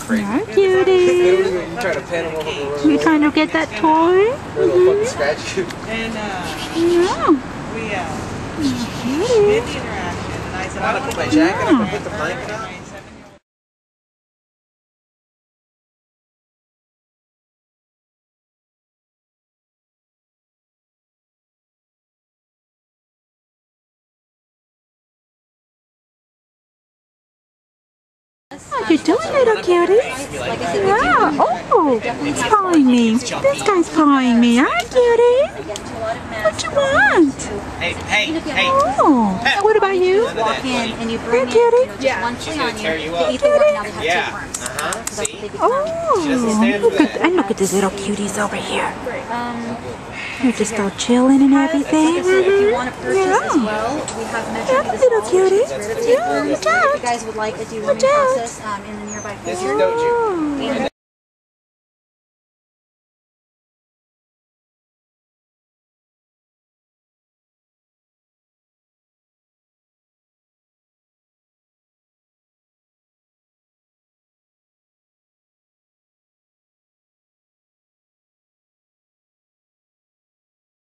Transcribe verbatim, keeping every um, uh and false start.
crazy. Hi, cutie. You try to pan them over the road. You trying to get that toy? Or they'll fucking scratch you. And uh, Yeah. we uh, Cutie. did the interaction, and I said, I I want want to put my to jacket up and put the blanket on. How you doing, little cutie? Yeah. Oh, he's pawing me. This guy's pawing me. Hi, cutie. What you want? Hey, hey, hey. Oh, what about you? Walk in and you bring Hey, in, you know, cutie. just one flea on you. tear you They up. eat the worm, now they have Yeah. tapeworms. Uh-huh. So that's what they become. Oh, look at, and look at these little cuties over here. Um, They're just all chilling and everything. If you want to purchase Yeah. as well, we have Yeah, measured little this cutie. Rid of Yeah, tapeworms. look out. If you guys would like a deworming Watch out. process um, in the nearby This is future, Doju. we